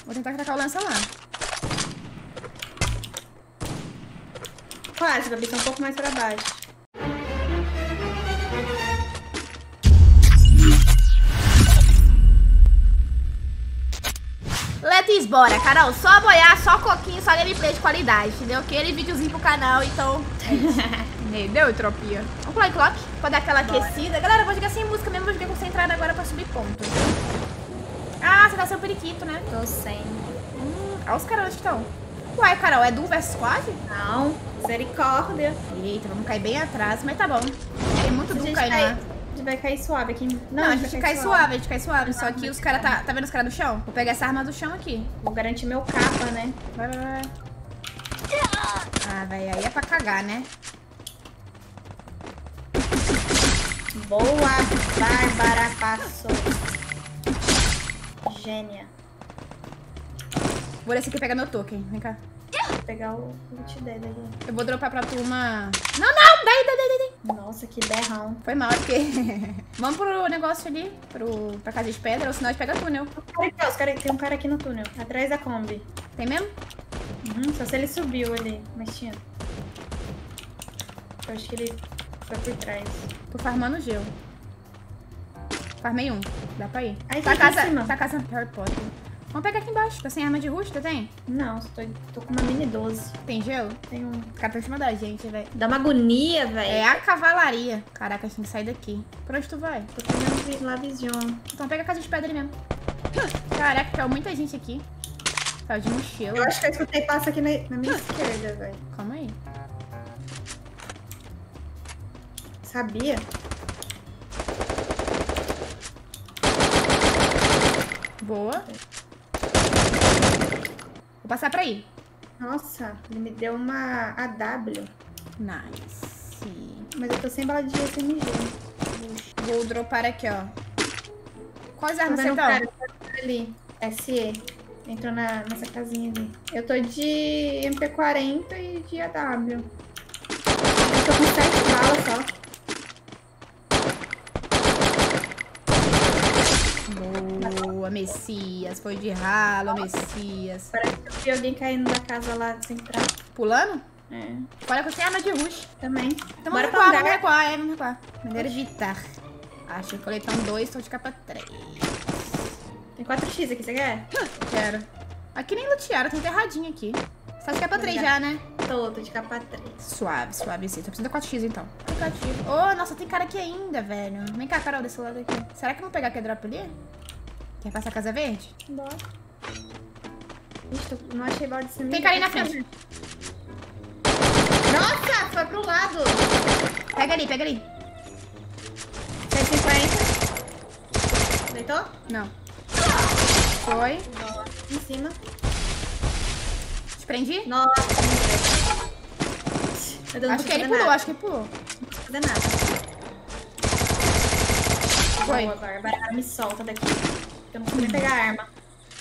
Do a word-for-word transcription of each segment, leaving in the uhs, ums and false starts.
Vou tentar tacar o lança lá. Quase, Babi, tá um pouco mais pra baixo. Let's bora, Carol. Só boiar, só coquinho, só gameplay de qualidade, entendeu? Aquele videozinho pro canal, então... Entendeu, tropia? Vamos pular em clock pra dar aquela Bora. aquecida. Galera, eu vou jogar sem música mesmo, vou jogar concentrada agora pra subir ponto. Ah, você tá sem o periquito, né? Tô sem. Hum, olha os caras onde estão. Ué, Carol, é duo versus squad? Não, misericórdia. Eita, vamos cair bem atrás, mas tá bom. Tem muito A duo gente, caindo cai, lá. a gente vai cair suave aqui. Não, Não, a gente vai cai cair suave, a gente cai suave. Só que os caras tá... Tá vendo os caras do chão? Vou pegar essa arma do chão aqui. Vou garantir meu capa, né? Vai, vai, vai. Ah, velho, aí é pra cagar, né? Boa, Bárbara passou. Gênia. Vou descer aqui pegar meu token. Vem cá. Vou pegar o ult dele ali. Eu vou dropar pra turma... Não, não! Daí, daí, daí, daí. Nossa, que berrão. Foi mal, porque... Vamos pro negócio ali, pro... pra casa de pedra, ou senão a gente pega túnel. Cara aqui, ó, os cara, tem um cara aqui no túnel, atrás da Kombi. Tem mesmo? Uhum, só se ele subiu ali, mas tinha. Eu acho que ele foi por trás. Tô farmando gelo. Farmei um. Dá pra ir. Aí, tá a tem aqui em casa, cima. tá a casa Harry Potter. Vamos pegar aqui embaixo. Tá sem arma de rústica, tem? Não, tô, tô com uma mini doze. Tem gelo? Tem um... Os caras tá em cima da gente, velho. Dá uma agonia, velho. É a cavalaria. Caraca, a gente tem que sair daqui. Pra onde tu vai? Tô pegando lá Vision. Então pega a casa de pedra ali mesmo. Caraca, caiu muita gente aqui. Tá de mochila. Eu acho que eu escutei passo aqui na, na minha esquerda, velho. Calma aí. Sabia? Boa. Vou passar pra aí. Nossa, ele me deu uma A W. Nice. Mas eu tô sem bala de S M G. Vou dropar aqui, ó. Quais Tô armas vendo você um tá? cara ali. S E. Entrou na, nessa casinha ali. Eu tô de M P quarenta e de A W. Eu tô com sete balas só. Boa, Messias. Foi de ralo, Messias. Parece que eu vi alguém caindo da casa lá central. Pulando? É, Olha que eu tenho arma de rush. também. Então Bora vamos pra recuar, andar. vamos recuar, é, vamos recuar. Melhor evitar. Acho que coletão dois, tô de capa três. Tem quatro x aqui, você quer? Quero. Aqui nem lutearam, tem enterradinho aqui. Você tá de capa três já, né? Tô, tô de capa três. Suave, suave sim. Só precisa da quatro x então. Aplicativo. Oh, nossa, tem cara aqui ainda, velho. Vem cá, Carol, desse lado aqui. Será que eu vou pegar aquele drop ali? Quer passar a casa verde? Bora. Ixi, tô- não achei bala de cima. Tem cara aí na frente. Nossa, foi pro lado. Pega ali, pega ali. cento e cinquenta. Deitou? Não. Foi. Em cima. Te prendi? Nossa. Meu Deus, Acho que ele pulou, nada. acho que ele pulou. Não tô fazendo nada. Foi. Boa, Bárbara. Me solta daqui. Eu não consigo nem pegar a arma.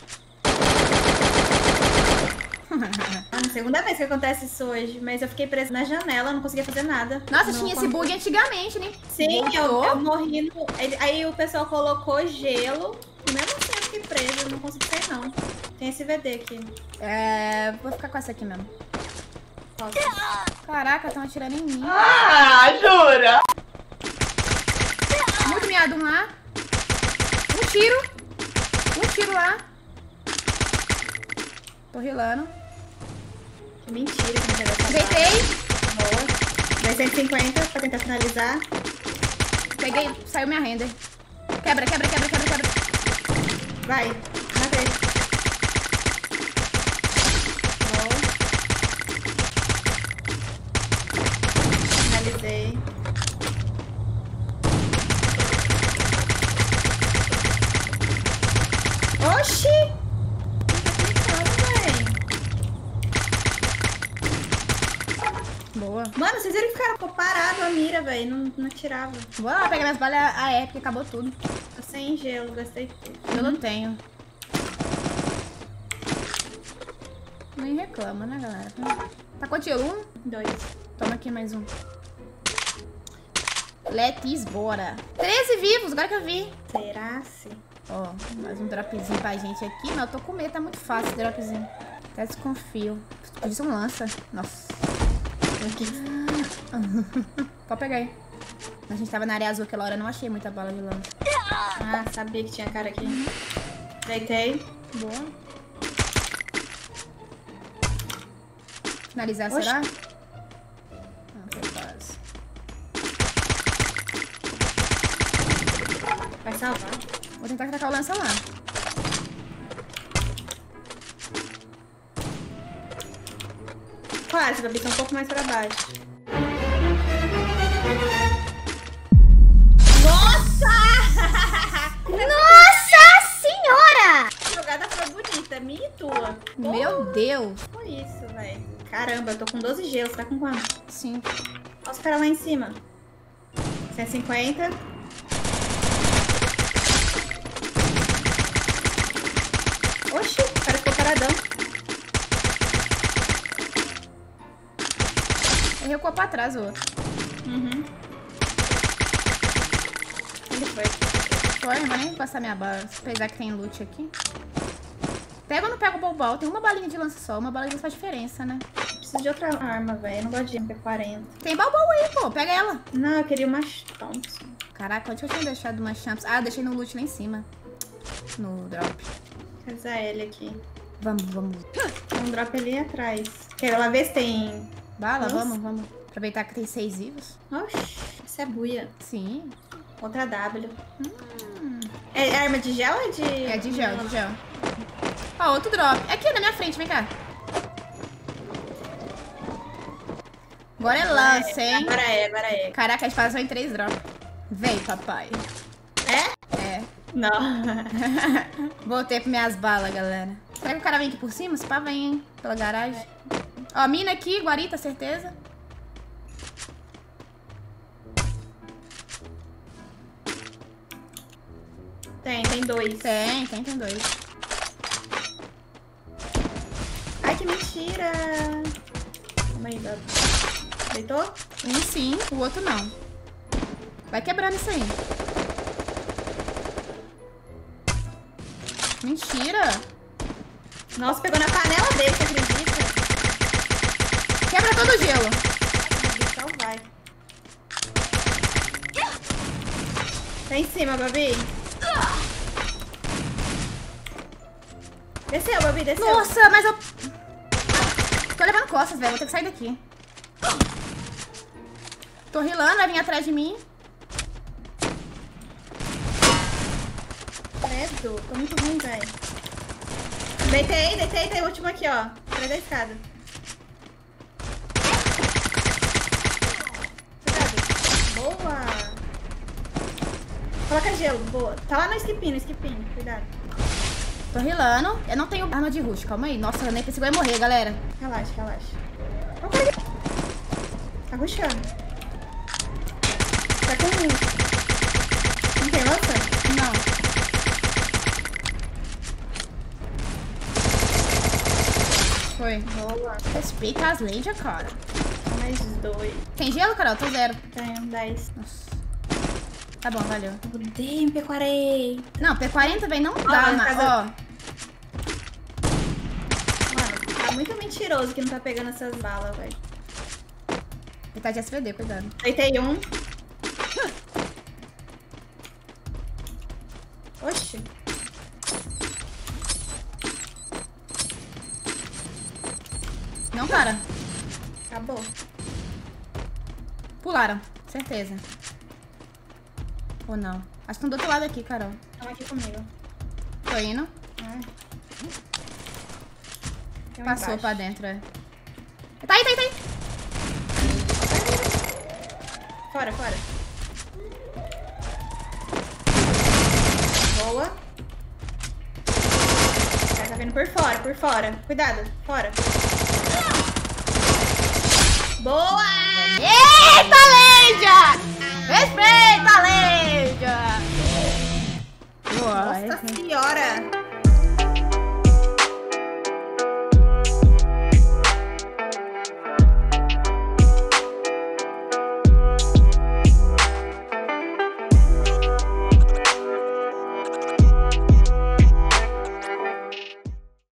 Mano, segunda vez que acontece isso hoje. Mas eu fiquei presa na janela, não conseguia fazer nada. Nossa, Não tinha esse consegui- bug antigamente, né? Sim, eu, Voltou? eu morri no... ele- Aí o pessoal colocou gelo. E mesmo assim eu fiquei presa, eu não consegui sair não. Tem esse V D aqui. É... Vou ficar com essa aqui mesmo. Posso. Caraca, estão atirando em mim. Ah, jura? Muito miado um lá. Um tiro. Um tiro lá. Tô rilando. Que mentira que não pegou essa Deitei. bala. Boa. dois cento e cinquenta pra tentar finalizar. Peguei. Saiu minha render. Quebra, quebra, quebra, quebra, quebra. Vai. Matei. Boa. Finalizei. Oxi! Boa. Mano, vocês viram que ficaram ficou parado a mira, velho. Não, não atirava. Vou lá pegar minhas balas. A épica acabou tudo. Tô sem gelo, gastei tudo. Eu não tenho. Nem reclama, né, galera? Tá com tiro? Um? Dois. Toma aqui mais um. Let's bora. treze vivos, agora que eu vi. Será se? Ó, mais um dropzinho pra gente aqui. Mas eu tô com medo, tá muito fácil esse dropzinho. Até desconfio. Podia ser um lança. Nossa. Pode pegar aí. A gente tava na área azul aquela hora, eu não achei muita bala de lança. Ah, sabia que tinha cara aqui. Deitei. Boa. Finalizar, Oxi. será? Ah, foi quase. Vai salvar. Vou tentar tacar o lança lá. Quase, Gabi, tá um pouco mais pra baixo. Nossa senhora! A jogada foi bonita, minha e tua. Meu Deus. Foi isso, velho. Caramba, eu tô com doze gelos, tá com quanto? Sim. Olha os caras lá em cima. cento e cinquenta. Oxi, o cara ficou paradão. Ele recuou pra trás o outro. Uhum. Ele foi. Foi, não vou nem passar minha bala. Apesar que tem loot aqui. Pega ou não pega o bobal? Tem uma balinha de lança só. Uma bala de lança faz diferença, né? Preciso de outra arma, velho. Eu não gosto de M P quarenta. Tem balbal aí, pô. Pega ela. Não, eu queria uma Thompson. Caraca, onde eu tinha deixado uma champs? Ah, eu deixei no loot lá em cima. No drop. Quer usar ele aqui. Vamos, vamos. Tem um drop ali atrás. Quero lá ver se tem... Bala, Nossa. vamos, vamos. Aproveitar que tem seis vivos. Oxi, essa é buia. Sim. Outra W. Hum. É arma de gel ou é de... É de gel, de gel. Ó, outro drop. Aqui na minha frente, vem cá. Agora é lança, hein? Agora é, agora é. Caraca, a gente passou em três drops. Vem, papai. É? É. Não. Voltei para minhas balas, galera. Será que o cara vem aqui por cima? Se pá, vem, hein? Pela garagem. Ó, mina aqui, guarita, certeza. Tem, tem dois. Tem, tem, tem dois. Ai, que mentira. Calma aí, Gabi. Deitou? Um sim, o outro não. Vai quebrando isso aí. Mentira. Nossa, pegou na panela dele, você acredita? Quebra todo o gelo. Então vai. Tá em cima, Babi. Desceu, Babi, desceu. Nossa, mas eu... Tô levando costas, velho. Vou ter que sair daqui. Tô rilando, vai vir atrás de mim. Credo, tô muito ruim, velho. Deitei, deitei, tem o último aqui, ó. Atrás da escada. Cuidado. Boa. Coloca gelo, boa. Tá lá no skipinho, no skipinho. Cuidado. Tô rilando. Eu não tenho arma de rush, calma aí. Nossa, eu nem pensei que eu ia morrer, galera. Relaxa, relaxa. Olha o cara aqui. Tá rushando. Tá com... Não tem lança? Não. Foi. Boa. Respeita as leis, cara. Mais dois. Tem gelo, Carol? Tô zero. Tenho dez. Nossa. Tá bom, valeu. Odeio M P quarenta. Não, P quarenta, velho, não dá, mas mas, fazer- ó. Mano, tá muito mentiroso que não tá pegando essas balas, velho. Ele tá de S V D, cuidado. Deitei um. Oxi. Não, cara. Acabou. Pularam, certeza. Ou não? Acho que estão do outro lado aqui, Carol. Estão aqui comigo. Tô indo. Ah. Tem um Passou embaixo. pra dentro, é. Tá aí, tá aí, tá aí. Fora, fora. Boa. O cara tá vindo por fora, por fora. Cuidado, fora. Boa! Eita, Leija! Respeita, Leija! Boa, Nossa senhora!